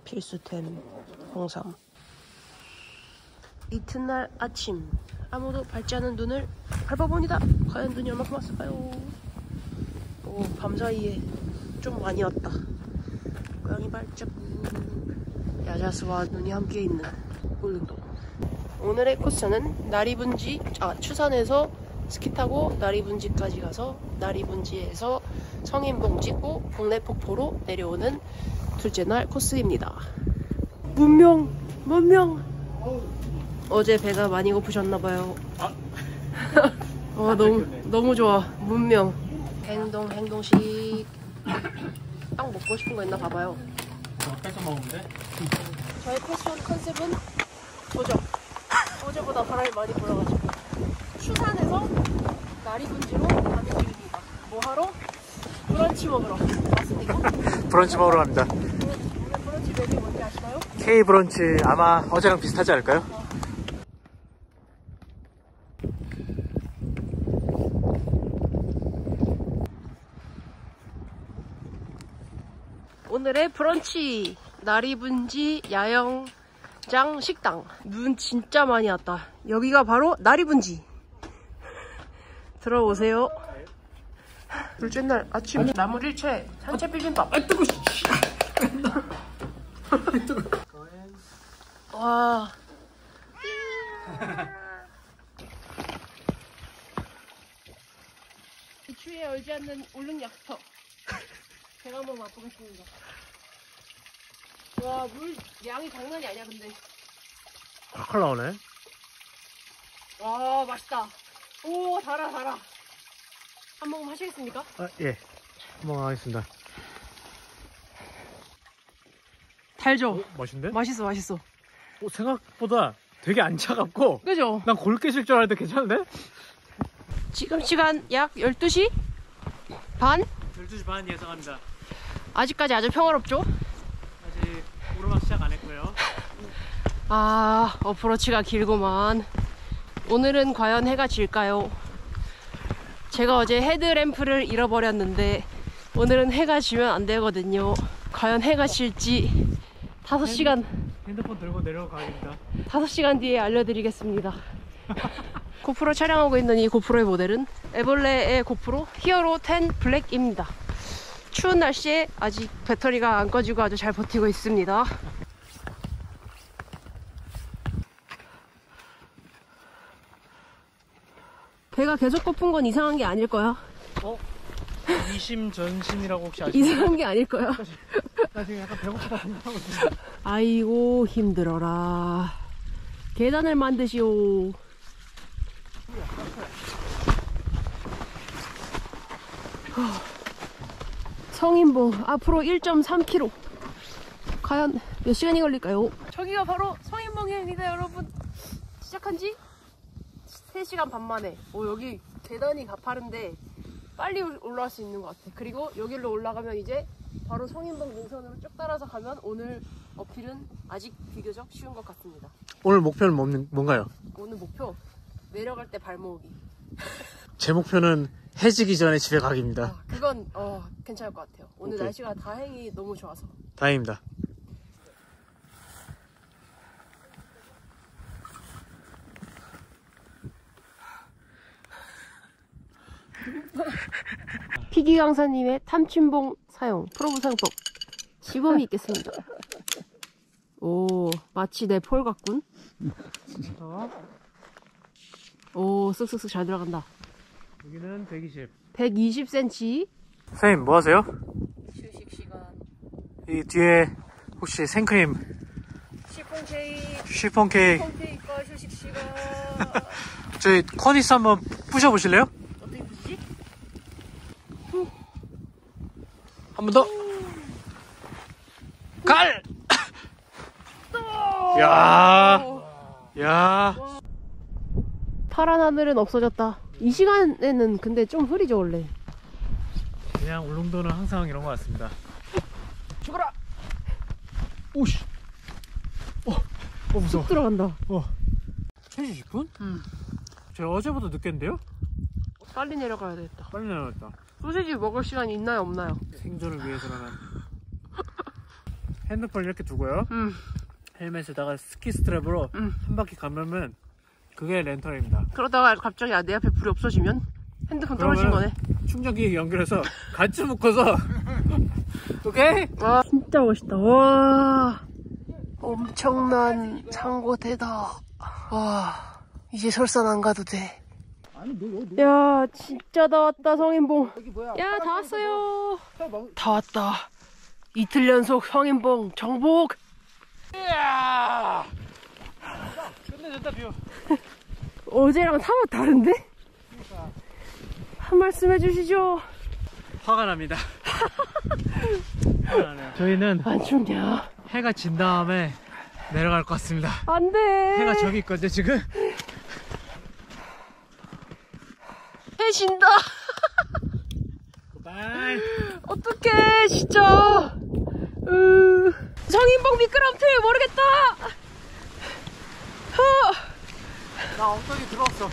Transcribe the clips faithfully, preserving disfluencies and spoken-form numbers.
필수템 홍삼. 이튿날 아침 아무도 밟지 않은 눈을 밟아봅니다. 과연 눈이 얼마큼 왔을까요? 오, 밤사이에 좀 많이 왔다. 고양이 발자국. 야자수와 눈이 함께 있는 울릉도. 오늘의 코스는 나리분지, 아 추산에서 스키 타고 나리분지까지 가서 나리분지에서 성인봉 찍고 동래폭포로 내려오는 둘째 날 코스입니다. 문명! 문명! 어제 배가 많이 고프셨나봐요. 아. 어, 너무, 너무 좋아. 문명. 행동, 행동식. 딱 먹고 싶은 거 있나 봐봐요. 저 뺏어 먹으면 돼? 저의 패션 컨셉은 도적. 어제보다 바람이 많이 불어가지고. 추산에서 나리분지로 가는 중입니다. 뭐 하러? 브런치 먹으러. 맞습니까? 브런치 먹으러 갑니다. 오늘, 오늘 브런치 메뉴 뭔지 아시나요? K 브런치 아마 어제랑 비슷하지 않을까요? 어. 오늘의 브런치 나리분지 야영장 식당. 눈 진짜 많이 왔다. 여기가 바로 나리분지. 들어오세요. 둘째 날 아침 나물 일체 산채 비빔밥. 아 뜨거. 와. 이 추위에 얼지 않는 울릉 약터. 제가 한번 맛보겠습니다. 와, 물 양이 장난이 아니야, 근데. 팍 나오네. 와, 맛있다. 오, 달아, 달아. 한 모금 하시겠습니까? 아, 예. 한번 하겠습니다. 달죠? 오, 맛있는데? 맛있어, 맛있어. 오, 생각보다 되게 안 차갑고. 그죠? 난 골깨질 줄 알았는데 괜찮은데? 지금 시간 약 열두 시 반? 열두 시 반 예상합니다. 아직까지 아주 평화롭죠? 아직 오르막 시작 안 했고요. 아, 어프로치가 길구만. 오늘은 과연 해가 질까요? 제가 어제 헤드램프를 잃어버렸는데 오늘은 해가 지면 안 되거든요. 과연 해가 질지 다섯 시간 핸드폰 들고 내려가겠습니다. 다섯 시간 뒤에 알려드리겠습니다. 고프로 촬영하고 있는 이 고프로의 모델은 에볼레의 고프로 히어로 텐 블랙입니다. 추운 날씨에 아직 배터리가 안 꺼지고 아주 잘 버티고 있습니다. 배가 계속 고픈 건 이상한 게 아닐 거야. 어? 이심전심이라고 혹시 아시나요? 이상한 게 아닐 거야. 나 지금 약간 배고프다 생각하고 있어. 아이고 힘들어라. 계단을 만드시오. 성인봉 앞으로 일 점 삼 킬로미터. 과연 몇 시간이 걸릴까요? 저기가 바로 성인봉입니다, 여러분. 시작한 지 세 시간 반 만에. 오, 여기 계단이 가파른데 빨리 올라갈 수 있는 것 같아. 그리고 여기로 올라가면 이제 바로 성인봉 능선으로 쭉 따라서 가면 오늘 어필은 아직 비교적 쉬운 것 같습니다. 오늘 목표는 뭐, 뭔가요? 오늘 목표 내려갈 때 발 모으기. 제 목표는 해지기 전에 집에 가기입니다. 아, 그건 어, 괜찮을 것 같아요. 오늘 오케이. 날씨가 다행히 너무 좋아서. 다행입니다. 피기 강사님의 탐침봉 사용 프로브 사용법 시범이 있겠습니다. 오, 마치 내 폴 같군. 오, 쓱쓱쓱 잘 들어간다. 여기는 백이십. 백이십 센티미터. 선생님 뭐 하세요? 휴식 시간. 이 뒤에 혹시 생크림 시폰 케이크. 쉬폰 케이크 시폰 케이크와 휴식 시간. 저희 커니스 한번 부셔보실래요? 어떻게 부시지? 한 번 더. 갈! 야, 야. 파란 하늘은 없어졌다. 이 시간에는 근데 좀 흐리죠 원래. 그냥 울릉도는 항상 이런 것 같습니다. 죽어라. 오씨. 어, 어 무서워. 쑥 들어간다. 어. 세 시 십 분? 응. 제가 어제보다 늦겠는데요? 빨리 내려가야 되겠다. 빨리 내려갔다. 소시지 먹을 시간이 있나요 없나요? 생존을 위해서라면. 핸드폰 이렇게 두고요. 음. 헬멧에다가 스키 스트랩으로 음. 한 바퀴 감으면 그게 랜턴입니다. 그러다가 갑자기 내 앞에 불이 없어지면 핸드폰 떨어진 거네. 충전기 연결해서 같이 묶어서 오케이? 와 진짜 멋있다. 와 엄청난 상고대다. 와 이제 설산 안 가도 돼. 야 진짜 다 왔다 성인봉. 야 다 왔어요. 다 왔다. 이틀 연속 성인봉 정복. 이야! 끝내줬다 뷰. 어제랑 사뭇 다른데? 한 말씀 해주시죠. 화가 납니다. 화가 나네요. 저희는 안 춥냐? 해가 진 다음에 내려갈 것 같습니다. 안 돼. 해가 저기 있거든요 지금. 해 진다. 바이. 어떡해 진짜. 으... 성인봉 미끄럼틀 모르겠다. 어. 나 엉덩이 들어왔어.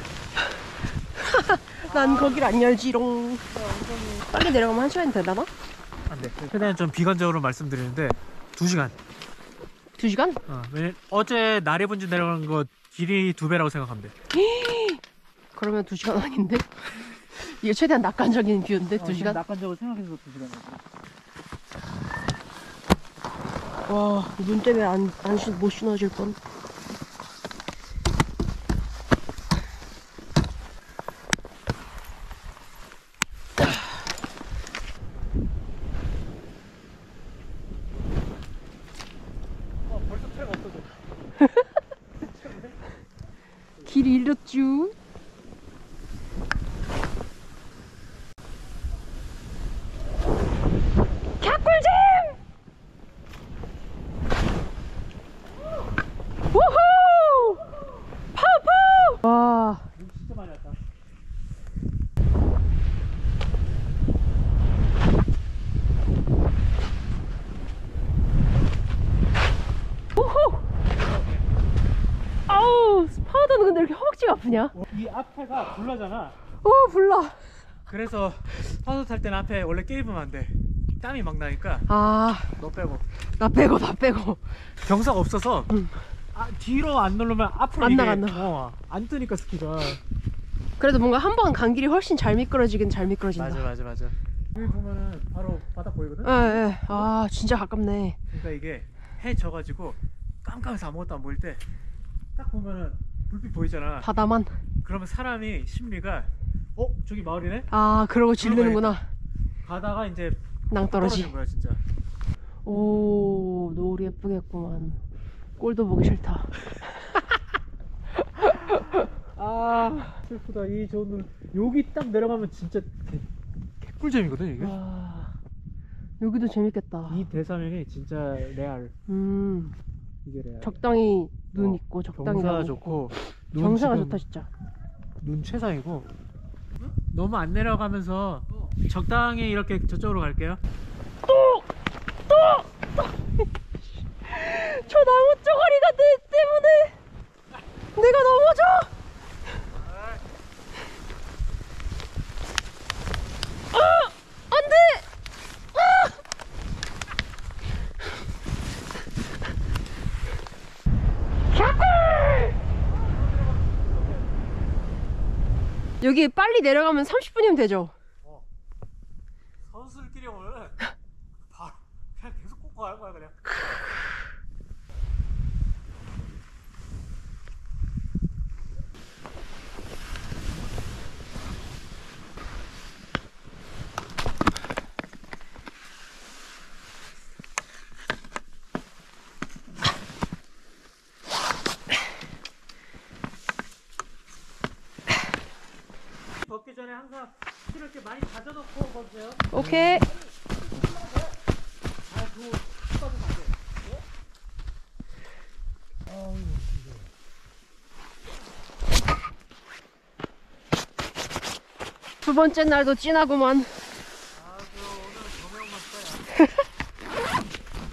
난 거길 안 열지롱. 빨리 내려가면 한 시간이 되려나? 안돼. 최대한 좀 비관적으로 말씀드리는데 두 시간. 두 시간? 어, 왜냐면 어제 나리분지 내려가는 거 길이 두 배라고 생각하면 돼. 그러면 두 시간 아닌데? 이게 최대한 낙관적인 뷰인데 두 시간? 낙관적으로 생각해서 두 시간. 와, 눈 때문에 안, 안, 쉬- 못 신어질 뻔. 어, 벌써 차가 없어져. 길이 잃었쥬. 개꿀잼! 우후! 파우파우! 와. 눈 진짜 많이 왔다. 우후! 아우, 파우더는 근데 이렇게 허벅지가 아프냐? 이 앞에가 불나잖아. 어, 불나. 그래서 파도 탈 때는 앞에 원래 끼 입으면 안 돼. 땀이 막 나니까 아, 너 빼고. 나 빼고, 나 빼고. 경사가 없어서 응. 아, 뒤로 안 누르면 앞으로 안 이게 나가, 안 나가. 어, 안 뜨니까 스키가. 그래도 뭔가 한 번 간 길이 훨씬 잘 미끄러지긴 잘 미끄러진다. 맞아 맞아 맞아. 여기 보면은 바로 바닥 보이거든? 예, 예. 아, 진짜 가깝네. 그러니까 이게 해 져가지고 깜깜해서 아무것도 안 보일 때 딱 보면은 불빛 보이잖아. 바다만. 그러면 사람이 심리가 어? 저기 마을이네? 아, 그러고 질르는구나. 가다가 이제 낭떠러지. 떨어지는 거야 진짜. 오, 노을 예쁘겠구만. 꼴도 보기 싫다. 아 슬프다. 이 좋은 눈 여기 딱 내려가면 진짜 개, 개꿀잼이거든 이게. 와, 여기도 재밌겠다. 이 대사면이 진짜 레알. 음, 이게 레알. 적당히 눈 어, 있고 적당히 경사 나무 좋고 있고. 눈 경사가 지금 좋다 진짜. 눈 최상이고. 너무 안 내려가면서 적당히 이렇게 저쪽으로 갈게요. 저 나무 쪼가리가 내 때문에 내가 넘어져. 아, 안 돼. 여기 빨리 내려가면 삼십 분이면 되죠? 어. 선수들끼리 오면은 바로 그냥 계속 꽂고 갈 거야 그냥. 벗기 전에 항상 키를 이렇게 많이 다져놓고 벗으세요. 오케이. 아, 그거 쏟아지면 안 돼. 아우, 두 번째 날도 찐하구만. 아, 그 오늘 조명만 써요.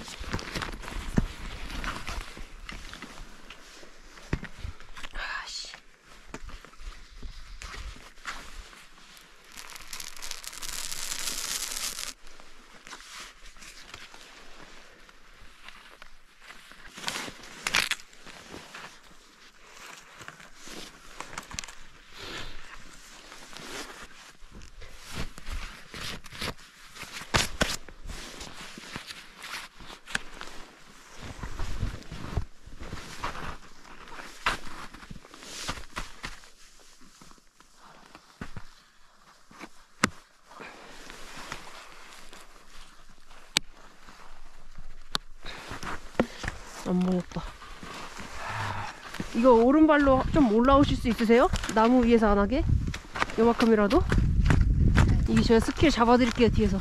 아씨. 안 무섭다. 이거 오른발로 좀 올라오실 수 있으세요? 나무 위에서 안 하게? 요만큼이라도? 이게 제가 스킬 잡아드릴게요, 뒤에서.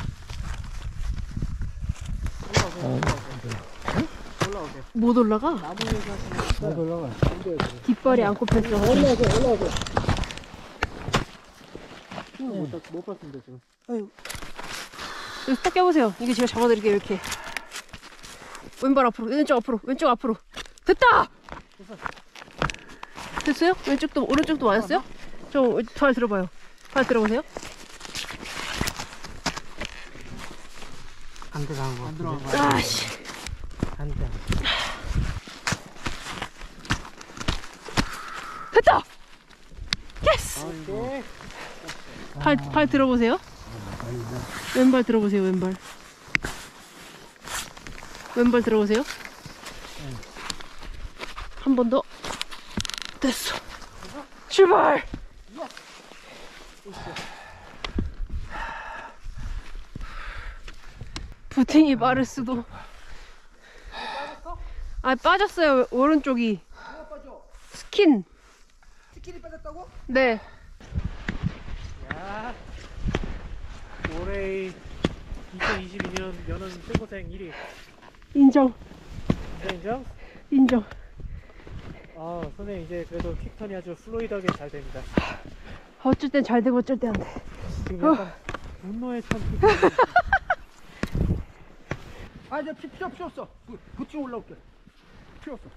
올라오세요. 못 올라가? 나무 위에서 하시면 못 올라가. 뒷발이 안 꼽혔어. 올라오세요, 올라오세요. 못, 봤- 못 봤습니다, 지금. 아유. 여기 딱 껴보세요. 이게 제가 잡아드릴게요, 이렇게. 왼발 앞으로, 왼쪽 앞으로, 왼쪽 앞으로. 됐다! 됐어요? 왼쪽도, 오른쪽도 맞았어요? 저, 발 들어봐요. 발 들어보세요. 안 들어간 거. 안 들어간 거. 아씨. 안 돼. 됐다! 예스! 발, 발 들어보세요. 왼발 들어보세요, 왼발. 왼발 들어보세요. 한 번 더. 됐어. 출발! 부팅이 빠를 수도. 아, 빠졌어요, 오른쪽이. 스킨. 스킬이 빠졌다고? 네. 야, 올해 이천이십이 년 연은 최고생 일 위. 인정. 인정? 인정. 아, 선생님 이제 그래도 킥턴이 아주 플로이드하게 잘 됩니다. 어쩔 땐 잘 되고 어쩔 땐 안 돼. 지금 약간 분노에 찬 킥턴. 아, 이제 피 필요 필요 없어. 부티 올라올게. 필요 없어.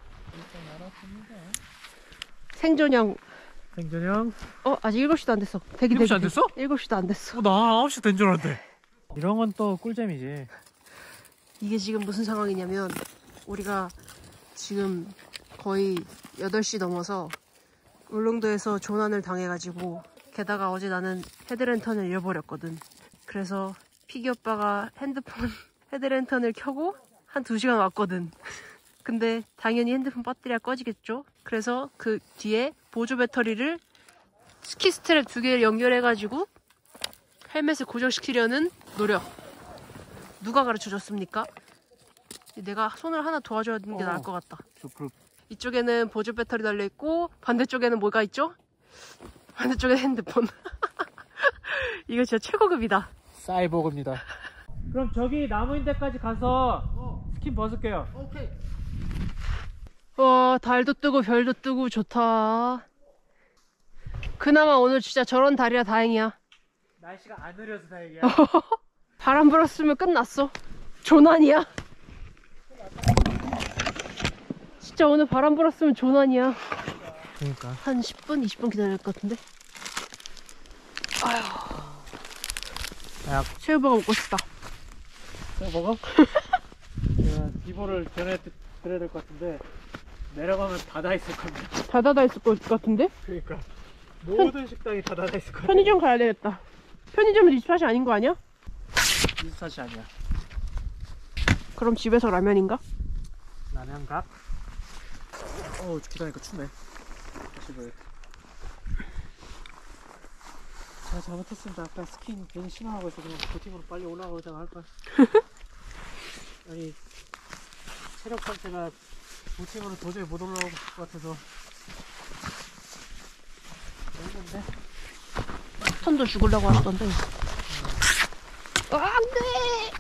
생존형. 생존형. 어, 아직 일곱 시도 안 됐어. 대기 일곱 시 대기. 안 됐어? 일곱 시도 안 됐어. 어, 나 아홉 시 된 줄 알았는데. 이런 건 또 꿀잼이지. 이게 지금 무슨 상황이냐면 우리가 지금 거의 여덟 시 넘어서 울릉도에서 조난을 당해가지고, 게다가 어제 나는 헤드랜턴을 잃어버렸거든. 그래서 피기 오빠가 핸드폰 헤드랜턴을 켜고 한 두 시간 왔거든. 근데 당연히 핸드폰 배터리가 꺼지겠죠. 그래서 그 뒤에 보조 배터리를 스키 스트랩 두 개를 연결해가지고 헬멧을 고정시키려는 노력. 누가 가르쳐줬습니까? 내가 손을 하나 도와줘야 하는 게 어. 나을 것 같다. 그 이쪽에는 보조 배터리 달려있고 반대쪽에는 뭐가 있죠? 반대쪽에 핸드폰. 이거 진짜 최고급이다. 사이보그입니다. 그럼 저기 나무인 데까지 가서 어. 스킨 벗을게요. 오케이. 와, 달도 뜨고 별도 뜨고 좋다. 그나마 오늘 진짜 저런 달이라 다행이야. 날씨가 안 흐려서 다행이야. 바람 불었으면 끝났어. 조난이야. 진짜 오늘 바람 불었으면 조난이야. 그러니까. 한 십 분, 이십 분 기다릴 것 같은데. 아휴. 야, 새우버거 먹고 싶다. 새우 먹어? 제가 비보를 전해드려야 될 것 같은데 내려가면 닫아 있을 겁니다. 닫아다 있을 것 같은데? 그러니까 모든 식당이 다 닫아 있을 거야. 편의점 가야 되겠다. 편의점은 이십사 시 아닌 거 아니야? 이십사 시 아니야. 그럼 집에서 라면인가? 라면 각. 어우, 기다리니까 춥네. 다시 봐. 제가 잘못했습니다. 아까 스킨 괜히 심하고 해서 그냥 보팅으로 빨리 올라가자고 할 거야. 아니, 체력 상태가 보팅으로 도저히 못 올라올 것 같아서 했는데. 턴도 죽으려고 하던데. 아, 안 돼!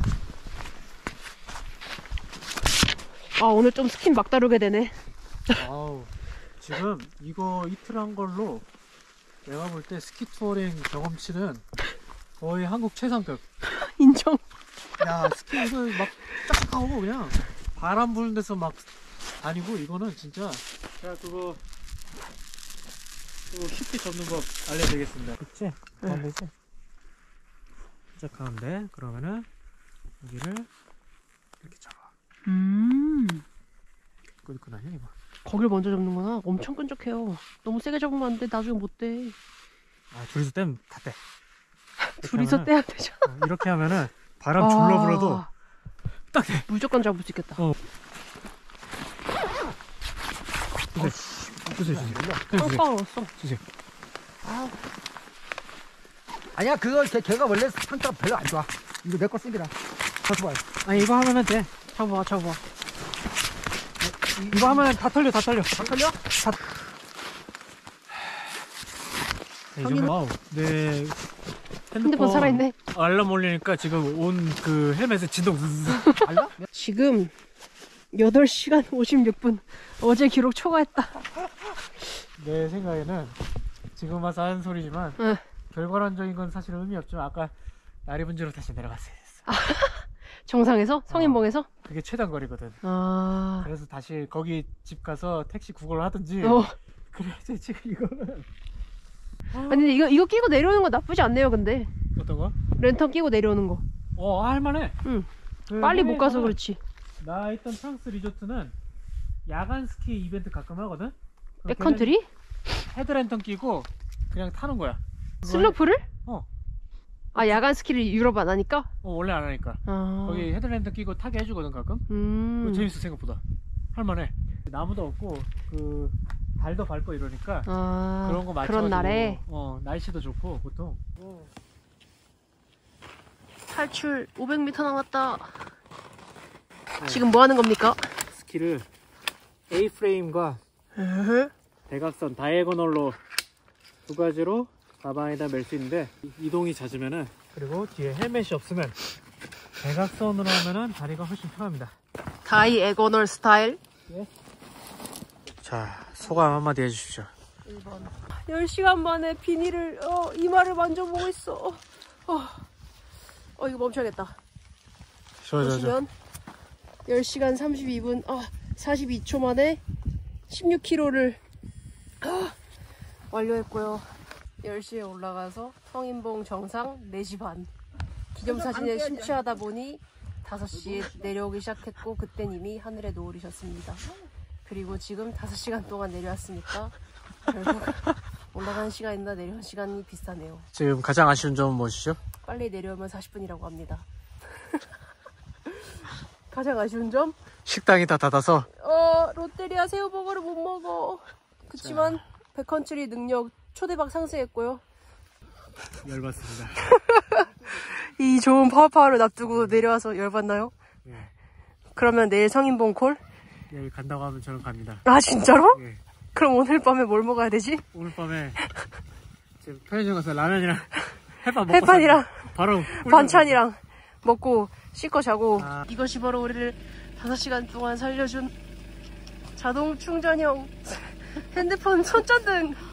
아, 오늘 좀 스킨 막 다루게 되네. 아우, 지금 이거 이틀 한 걸로 내가 볼 때 스키 투어링 경험치는 거의 한국 최상급. 인정. 야, 스키 이거 막 쫙 하고 그냥 바람 부는 데서 막 다니고, 이거는 진짜 제가 그거 그거 쉽게 접는 법 알려드리겠습니다. 그치? 가운데지? 살짝 가운데. 그러면은 여기를 이렇게 잡아. 음. 끈끈하냐 이거? 거길 먼저 잡는구나. 엄청 끈적해요. 너무 세게 잡으면 안 돼. 나중에 못 돼. 아, 둘이서 떼면 다 떼. 둘이서 하면은- 떼야 되잖아. 어, 이렇게 하면은 바람 졸라 불어도 아, 딱 돼. 무조건 잡을 수 있겠다. 어. 주세요. 주세요, 주세요. 주세요. 빵빵 넣었어. 주세요. 아, 아니야, 그거 걔, 걔가 원래 상태가 별로 안 좋아. 이거 내 거 쓰기라. 더 좋아요. 아니, 이거 하면은 돼. 잡아봐, 잡아봐. 이거 하면 다 털려 다 털려 다 털려? 다... 네, 이 정도. 와우. 네. 핸드폰, 핸드폰 살아있네. 알람 올리니까 지금 온 그 헬멧에 진동 알람? 지금 여덟 시간 오십육 분. 어제 기록 초과했다. 내 생각에는 지금 와서 하는 소리지만 응. 결과론적인 건 사실 의미 없지만 아까 나리분지로 다시 내려갔어야 됐어. 아, 정상에서? 성인봉에서? 그게 최단 거리거든. 아. 그래서 다시 거기 집 가서 택시 구걸을 하든지. 어. 그래야지 지금 이거는. 아니 근데 이거 이거 끼고 내려오는 거 나쁘지 않네요. 근데 어떤 거? 랜턴 끼고 내려오는 거. 어 할만해. 응. 그 빨리 못 가서 해외에서는 그렇지. 나 있던 프랑스 리조트는 야간 스키 이벤트 가끔 하거든. 그럼 백컨트리? 헤드랜턴 끼고 그냥 타는 거야. 슬로프를? 어. 아 야간 스키를 유럽 안 하니까? 어 원래 안 하니까. 아. 거기 헤드랜턴 끼고 타게 해주거든 가끔. 음. 그거 재밌어 생각보다. 할만해. 나무도 없고 그 달도 밝고 이러니까 아. 그런 거 맞춰가지고 그런 날에 어 날씨도 좋고 보통. 탈출 오백 미터 남았다. 네. 지금 뭐 하는 겁니까? 스키를 A 프레임과 대각선 다이애고널로 두 가지로 가방에다 멜 수 있는데 이동이 잦으면은 그리고 뒤에 헬멧이 없으면 대각선으로 하면은 다리가 훨씬 편합니다. 다이애고널 스타일. 예. 자 소감 한마디 해주십시오. 일 번. 열 시간 만에 비닐을 어, 이마를 만져보고 있어. 어, 어 이거 멈춰야겠다. 보시면 열 시간 삼십이 분 아, 사십이 초 만에 십육 킬로미터를 아, 완료했고요. 열 시에 올라가서 성인봉 정상 네 시 반 기념사진에 심취하다 보니 다섯 시에 내려오기 시작했고 그땐 이미 하늘에 노을이셨습니다. 그리고 지금 다섯 시간 동안 내려왔으니까 결국 올라가는 시간이나 내려오는 시간이 비슷하네요. 지금 가장 아쉬운 점은 무엇이죠? 빨리 내려오면 사십 분이라고 합니다. 가장 아쉬운 점? 식당이 다 닫아서 어, 롯데리아 새우버거를 못 먹어. 그치만 백컨트리 능력 초대박 상승했고요. 열받습니다. 이 좋은 파워파워를 놔두고 내려와서 열받나요? 예. 그러면 내일 성인봉 콜? 여기 간다고 하면 저는 갑니다. 아 진짜로? 예. 그럼 오늘 밤에 뭘 먹어야 되지? 오늘 밤에 지금 편의점 가서 라면이랑 햇반 먹고 햇반이랑 바로 반찬이랑 먹고 씻고 자고. 아. 이것이 바로 우리를 다섯 시간 동안 살려준 자동 충전형 핸드폰 손전등